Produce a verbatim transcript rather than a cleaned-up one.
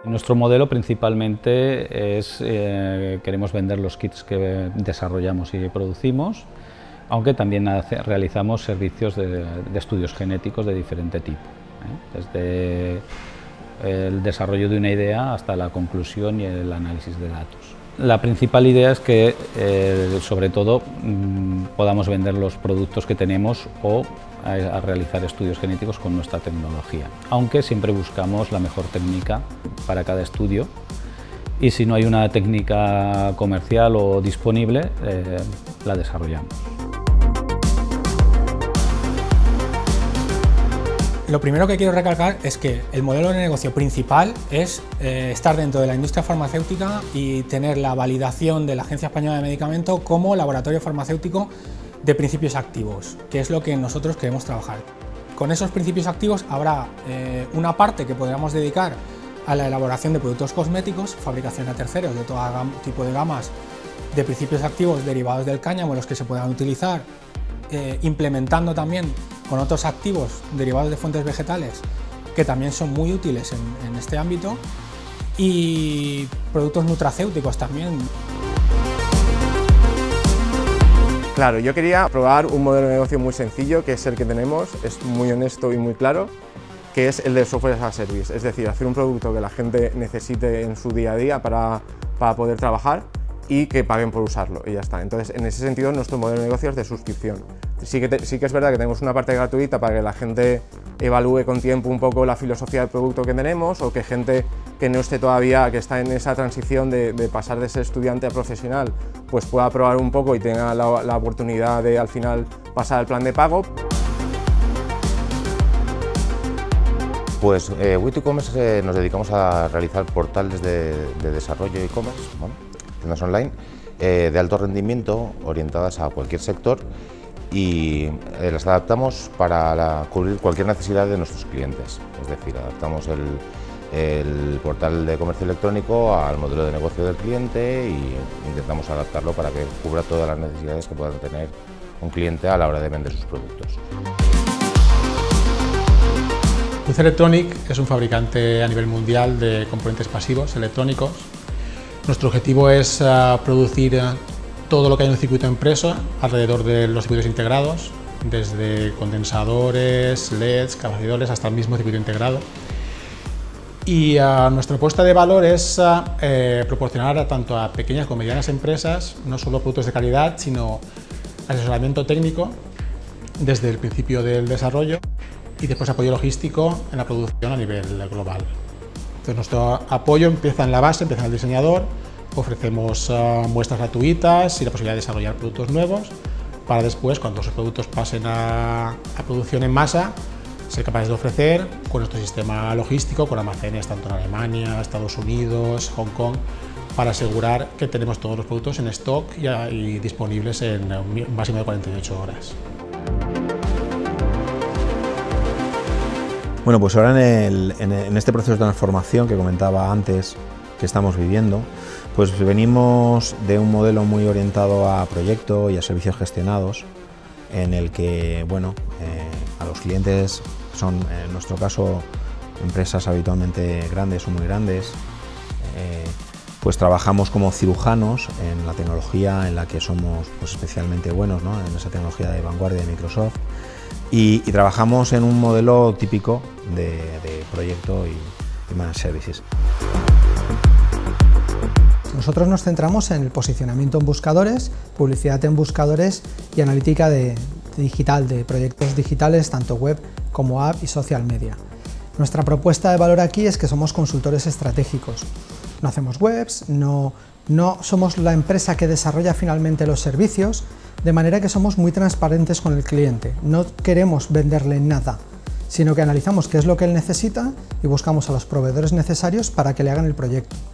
Nuestro modelo principalmente es, eh, queremos vender los kits que desarrollamos y producimos, aunque también hace, realizamos servicios de, de estudios genéticos de diferente tipo, ¿eh? Desde el desarrollo de una idea hasta la conclusión y el análisis de datos. La principal idea es que, eh, sobre todo, mmm, podamos vender los productos que tenemos o a, a realizar estudios genéticos con nuestra tecnología, aunque siempre buscamos la mejor técnica para cada estudio, y si no hay una técnica comercial o disponible, eh, la desarrollamos. Lo primero que quiero recalcar es que el modelo de negocio principal es eh, estar dentro de la industria farmacéutica y tener la validación de la Agencia Española de Medicamentos como laboratorio farmacéutico de principios activos, que es lo que nosotros queremos trabajar. Con esos principios activos habrá eh, una parte que podríamos dedicar a la elaboración de productos cosméticos, fabricación a terceros de todo tipo de gamas de principios activos derivados del cáñamo, los que se puedan utilizar, eh, implementando también con otros activos derivados de fuentes vegetales que también son muy útiles en, en este ámbito, y productos nutracéuticos también. Claro, yo quería probar un modelo de negocio muy sencillo, que es el que tenemos, es muy honesto y muy claro, que es el de software as a service, es decir, hacer un producto que la gente necesite en su día a día para, para poder trabajar y que paguen por usarlo, y ya está. Entonces, en ese sentido, nuestro modelo de negocio es de suscripción. Sí que, te, sí que es verdad que tenemos una parte gratuita para que la gente evalúe con tiempo un poco la filosofía del producto que tenemos, o que gente que no esté todavía, que está en esa transición de, de pasar de ser estudiante a profesional, pues pueda probar un poco y tenga la, la oportunidad de al final pasar al plan de pago. Pues eh, We to Commerce eh, nos dedicamos a realizar portales de, de desarrollo e-commerce, bueno, tiendas online eh, de alto rendimiento orientadas a cualquier sector, y eh, las adaptamos para la, cubrir cualquier necesidad de nuestros clientes. Es decir, adaptamos el, el portal de comercio electrónico al modelo de negocio del cliente y intentamos adaptarlo para que cubra todas las necesidades que puedan tener un cliente a la hora de vender sus productos. Luz Electronic es un fabricante a nivel mundial de componentes pasivos electrónicos. Nuestro objetivo es uh, producir uh, todo lo que hay en un circuito impreso alrededor de los circuitos integrados, desde condensadores, L E Ds, capacidores, hasta el mismo circuito integrado. Y uh, nuestra apuesta de valor es uh, eh, proporcionar a, tanto a pequeñas como medianas empresas no solo productos de calidad, sino asesoramiento técnico desde el principio del desarrollo, y después apoyo logístico en la producción a nivel global. Entonces, nuestro apoyo empieza en la base, empieza en el diseñador, ofrecemos uh, muestras gratuitas y la posibilidad de desarrollar productos nuevos, para después, cuando esos productos pasen a, a producción en masa, ser capaces de ofrecer con nuestro sistema logístico, con almacenes tanto en Alemania, Estados Unidos, Hong Kong, para asegurar que tenemos todos los productos en stock y, y disponibles en un máximo de cuarenta y ocho horas. Bueno, pues ahora en, el, en, en este proceso de transformación que comentaba antes que estamos viviendo, pues venimos de un modelo muy orientado a proyecto y a servicios gestionados, en el que, bueno, eh, a los clientes son, en nuestro caso, empresas habitualmente grandes o muy grandes, eh, pues trabajamos como cirujanos en la tecnología en la que somos pues, especialmente buenos, ¿no? En esa tecnología de vanguardia de Microsoft. Y, y trabajamos en un modelo típico de, de proyecto y, y managed services. Nosotros nos centramos en el posicionamiento en buscadores, publicidad en buscadores y analítica de, de digital, de proyectos digitales, tanto web como app y social media. Nuestra propuesta de valor aquí es que somos consultores estratégicos. No hacemos webs, no, no somos la empresa que desarrolla finalmente los servicios, de manera que somos muy transparentes con el cliente. No queremos venderle nada, sino que analizamos qué es lo que él necesita y buscamos a los proveedores necesarios para que le hagan el proyecto.